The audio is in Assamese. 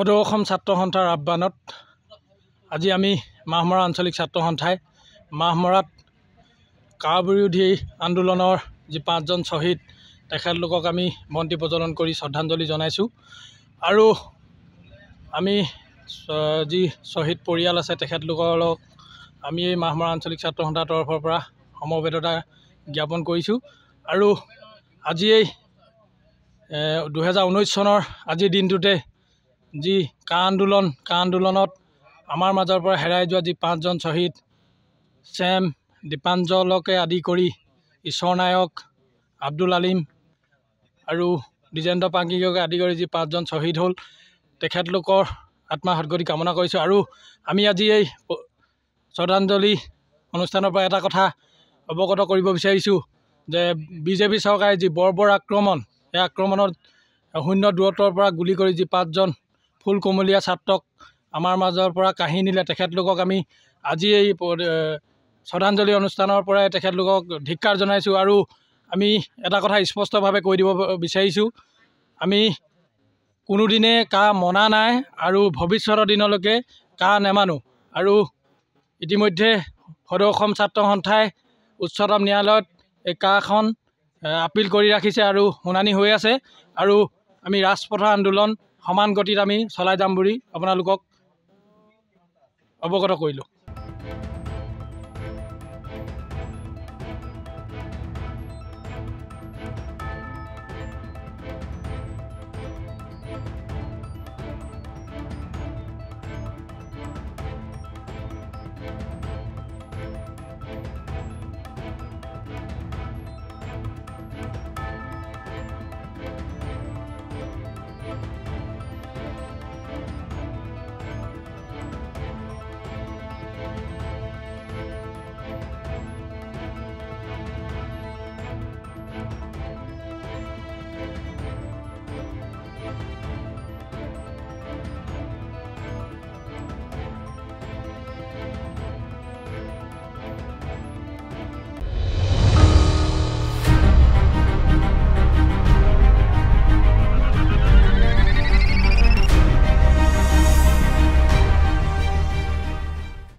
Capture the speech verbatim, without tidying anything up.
সদৌ অসম ছাত্ৰ সন্থাৰ আহ্বানত আজি আমি মাহমৰা আঞ্চলিক ছাত্ৰ সন্থাই মাহমৰাত কা বিৰোধী আন্দোলনৰ যি পাঁচজন শ্বহীদ তেখেতলোকক আমি বন্তি প্ৰজ্বলন কৰি শ্ৰদ্ধাঞ্জলি জনাইছোঁ। আৰু আমি যি শ্বহীদ পৰিয়াল আছে তেখেতলোকক আমি এই মাহমৰা আঞ্চলিক ছাত্ৰ সন্থাৰ তৰফৰ পৰা সমবেদনা জ্ঞাপন কৰিছোঁ। আৰু আজি এই দুহেজাৰ ঊনৈছ চনৰ আজিৰ দিনটোতে যি কা আন্দোলন কা আন্দোলনত আমাৰ মাজৰ পৰা হেৰাই যোৱা যি পাঁচজন শ্বহীদ চেম দীপাঞ্জলকে আদি কৰি ঈশ্বৰ নায়ক আব্দুল আলিম আৰু দ্বিজেন্দ্ৰ পাংগিকে আদি কৰি যি পাঁচজন শ্বহীদ হ'ল তেখেতলোকৰ আত্মা সদ্গতি কামনা কৰিছোঁ। আৰু আমি আজি এই শ্ৰদ্ধাঞ্জলি অনুষ্ঠানৰ পৰা এটা কথা অৱগত কৰিব বিচাৰিছোঁ যে বিজেপি চৰকাৰে যি বৰ্বৰ আক্ৰমণ এই আক্ৰমণত শূন্য দূৰত্বৰ পৰা গুলি কৰি যি পাঁচজন ফুল কোমলীয়া ছাত্ৰক আমাৰ মাজৰ পৰা কাঢ়ি নিলে তেখেতলোকক আমি আজি এই শ্ৰদ্ধাঞ্জলি অনুষ্ঠানৰ পৰাই তেখেতলোকক ধিক্কাৰ জনাইছোঁ। আৰু আমি এটা কথা স্পষ্টভাৱে কৈ দিব বিচাৰিছোঁ, আমি কোনোদিনে কা মনা নাই আৰু ভৱিষ্যতৰ দিনলৈকে কা নেমানো। আৰু ইতিমধ্যে সদৌ অসম ছাত্ৰ সন্থাই উচ্চতম ন্যায়ালয়ত এই কাখন আপিল কৰি ৰাখিছে আৰু শুনানি হৈ আছে। আৰু আমি ৰাজপথৰ আন্দোলন সমান গতিত আমি চলাই যাম বুলি আপোনালোকক অৱগত কৰিলোঁ।